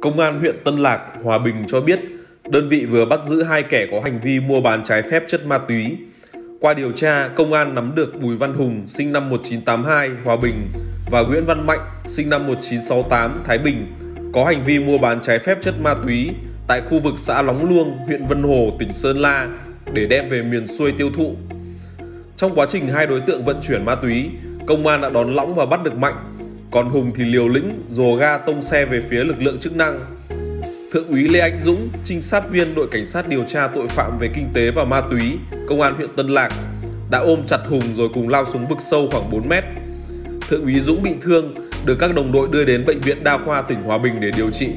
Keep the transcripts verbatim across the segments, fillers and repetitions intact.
Công an huyện Tân Lạc, Hòa Bình cho biết đơn vị vừa bắt giữ hai kẻ có hành vi mua bán trái phép chất ma túy. Qua điều tra, công an nắm được Bùi Văn Hùng, sinh năm một nghìn chín trăm tám mươi hai, Hòa Bình và Nguyễn Văn Mạnh, sinh năm một nghìn chín trăm sáu mươi tám, Thái Bình có hành vi mua bán trái phép chất ma túy tại khu vực xã Lóng Luông, huyện Vân Hồ, tỉnh Sơn La để đem về miền xuôi tiêu thụ. Trong quá trình hai đối tượng vận chuyển ma túy, công an đã đón lõng và bắt được Mạnh, còn Hùng thì liều lĩnh dồ ga tông xe về phía lực lượng chức năng. Thượng úy Lê Anh Dũng, trinh sát viên đội cảnh sát điều tra tội phạm về kinh tế và ma túy, công an huyện Tân Lạc đã ôm chặt Hùng rồi cùng lao xuống vực sâu khoảng bốn mét. Thượng úy Dũng bị thương, được các đồng đội đưa đến bệnh viện Đa khoa tỉnh Hòa Bình để điều trị.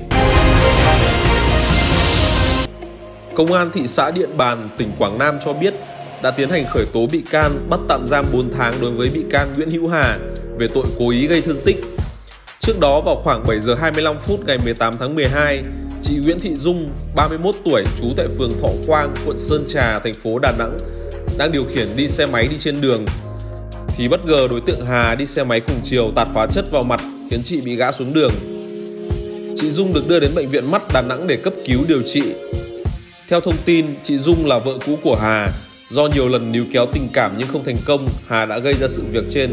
Công an thị xã Điện Bàn, tỉnh Quảng Nam cho biết đã tiến hành khởi tố bị can, bắt tạm giam bốn tháng đối với bị can Nguyễn Hữu Hà về tội cố ý gây thương tích. Trước đó vào khoảng bảy giờ hai mươi lăm phút ngày mười tám tháng mười hai, chị Nguyễn Thị Dung, ba mươi mốt tuổi, trú tại phường Thọ Quang, quận Sơn Trà, thành phố Đà Nẵng, đang điều khiển đi xe máy đi trên đường thì bất ngờ đối tượng Hà đi xe máy cùng chiều tạt hóa chất vào mặt khiến chị bị ngã xuống đường. Chị Dung được đưa đến bệnh viện Mắt Đà Nẵng để cấp cứu điều trị. Theo thông tin, chị Dung là vợ cũ của Hà. Do nhiều lần níu kéo tình cảm nhưng không thành công, Hà đã gây ra sự việc trên.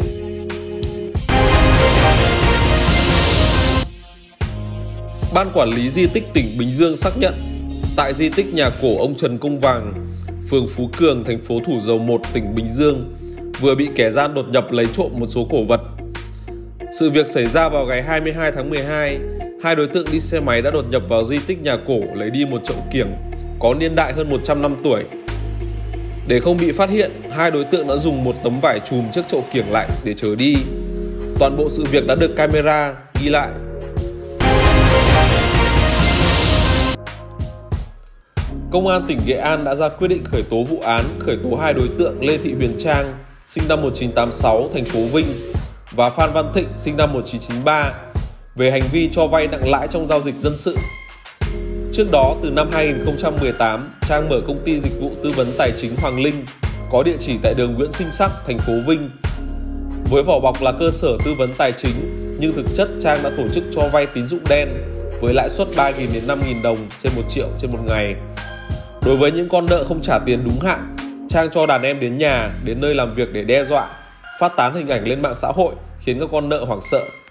Ban Quản lý Di tích tỉnh Bình Dương xác nhận, tại di tích nhà cổ ông Trần Công Vàng, phường Phú Cường, thành phố Thủ Dầu Một, tỉnh Bình Dương, vừa bị kẻ gian đột nhập lấy trộm một số cổ vật. Sự việc xảy ra vào ngày hai mươi hai tháng mười hai, hai đối tượng đi xe máy đã đột nhập vào di tích nhà cổ lấy đi một chậu kiểng có niên đại hơn một trăm năm tuổi. Để không bị phát hiện, hai đối tượng đã dùng một tấm vải trùm trước chậu kiểng lại để chở đi. Toàn bộ sự việc đã được camera ghi lại. Công an tỉnh Nghệ An đã ra quyết định khởi tố vụ án, khởi tố hai đối tượng Lê Thị Huyền Trang, sinh năm một nghìn chín trăm tám mươi sáu, thành phố Vinh và Phan Văn Thịnh, sinh năm một nghìn chín trăm chín mươi ba, về hành vi cho vay nặng lãi trong giao dịch dân sự. Trước đó, từ năm hai nghìn không trăm mười tám, Trang mở công ty dịch vụ tư vấn tài chính Hoàng Linh, có địa chỉ tại đường Nguyễn Sinh Sắc, thành phố Vinh. Với vỏ bọc là cơ sở tư vấn tài chính, nhưng thực chất Trang đã tổ chức cho vay tín dụng đen với lãi suất ba nghìn đến năm nghìn đồng trên một triệu trên một ngày. Đối với những con nợ không trả tiền đúng hạn, Trang cho đàn em đến nhà, đến nơi làm việc để đe dọa, phát tán hình ảnh lên mạng xã hội khiến các con nợ hoảng sợ.